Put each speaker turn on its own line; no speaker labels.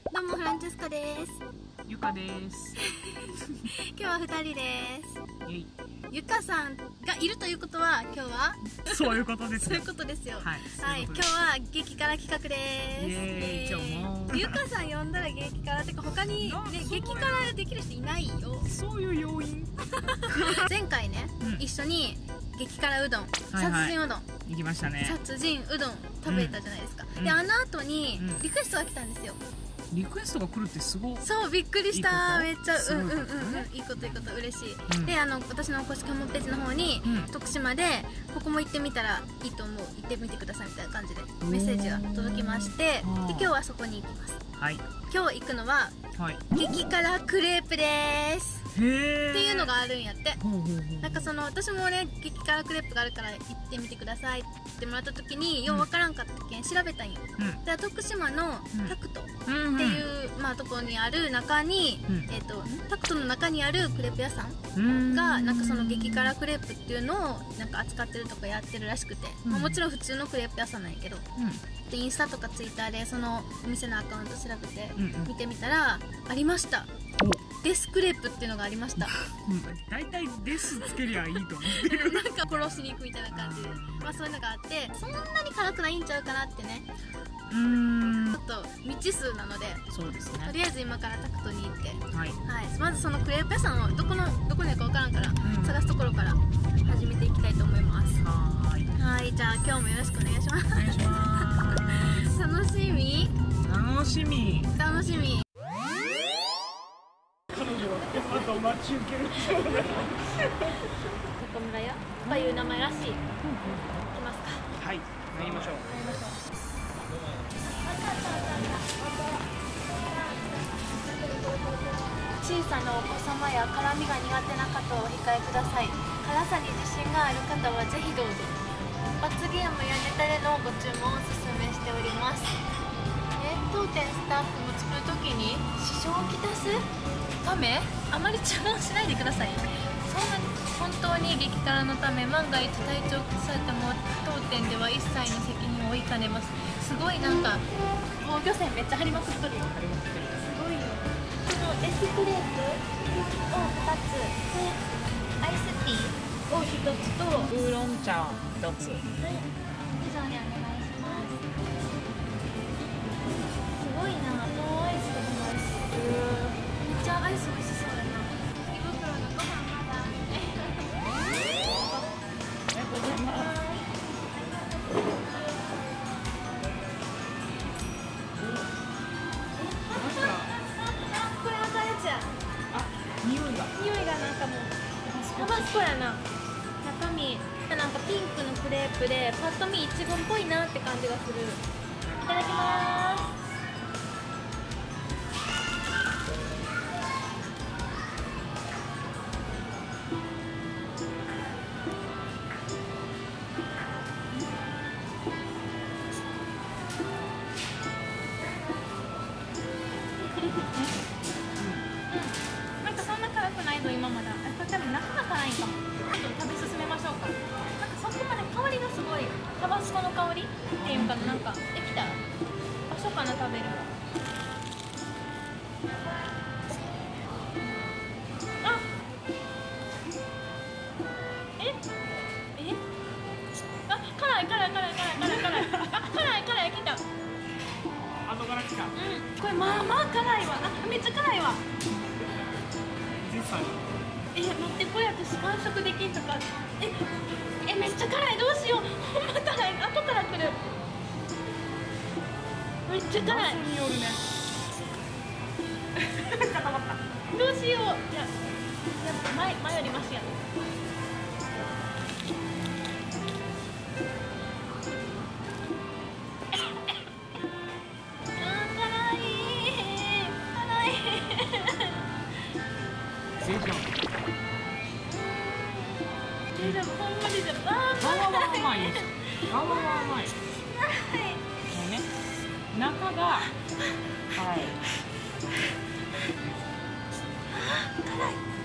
どうもフランチェスカです。
ゆかです。
今日は2人です。
イエイ。
ゆかさんがいるということは今日は
そういうことです。
そういうことですよ。
はい。
今日は激辛企画です。
イエーイ。今日も
ゆかさん呼んだら激辛ってか他にね激辛できる人いないよ。
そういう要因。
前回ね、一緒に激辛うどん、殺人うどん
行きましたね。
殺人うどん食べたじゃないですか。であの後にリクエストが来たんですよ。
リクエストが来るってすごい。
そうびっくりした。めっちゃいいこと嬉しい。で私の公式ホームページの方に徳島でここも行ってみたらいいと思う、行ってみてくださいみたいな感じでメッセージが届きまして、で今日はそこに行きます。
はい。
今日行くのは激辛クレープです。っていうのがあるんやって。なんか私もね激辛クレープがあるから行ってみてくださいって言ってもらった時にようわからんかったけん調べたんよ。で徳島のタクトっていうところにある中にタクトの中にあるクレープ屋さんがなんかその激辛クレープっていうのをなんか扱ってるとかやってるらしくて、もちろん普通のクレープ屋さんなんやけど、インスタとかツイッターでそのお店のアカウント調べて見てみたらありました。デスクレープっていうのがありました。
だいたいデスつけりゃいいと思ってる。
なんか殺しに行くみたいな感じでそういうのがあって、そんなに辛くないんちゃうかなってね。ちょっと未知数なので、
そうですね。
とりあえず今からタクトに行って、まずそのクレープ屋さんをどこにあるかわからんから探すところから始めていきたいと思います。はい、じゃあ今日もよろしくお願いします。お願いします。楽しみ。
あと待ち受ける。
中村屋という名前らしい。行きますか。
はい、参りましょう。
小さなお子様や辛みが苦手な方はお控えください。辛さに自信がある方はぜひどうぞ。罰ゲームやネタでのご注文をおすすめしております。当店スタッフも作るときに支障をきたすためあまり注文しないでください。そんなに本当に激辛のため万が一体調崩されても当店では一切の責任を負いかねます。すごいなんか防御線めっちゃ張りまくっとるよ。すごいよ。このデスクレープを2つでアイスティーを1つと
ウーロン茶1つ。
以上にお願いします。すごいな、もうアイスとかもあるし、めっちゃアイス美味しそうだな。胃袋のご飯まだ。これ赤いやつや。
匂い
がなんかもうタバスコやな。中身なんかピンクのクレープでパッと見イチゴっぽいなって感じがする。いただきます。なんかそんな辛くないの今まだ。これ多分中が辛いんかも。ちょっと食べ進めましょうか。なんかそこまで香りがすごいタバスコの香りっていうかなんかできた場所かな食べる。あ辛い来た。
後から来た。
これまあまあ辛いわ。めっちゃ辛いわ。
実際
待って、これ私完食できんとか。めっちゃ辛い。どうしよう。ほんま辛い。後から来る。めっちゃ辛い。
場所によるね。固まった。
どうしよう。いや前よりマシやな。でもほんまにでも
皮は甘いです。皮は甘い。もうね、中が辛い。
辛い。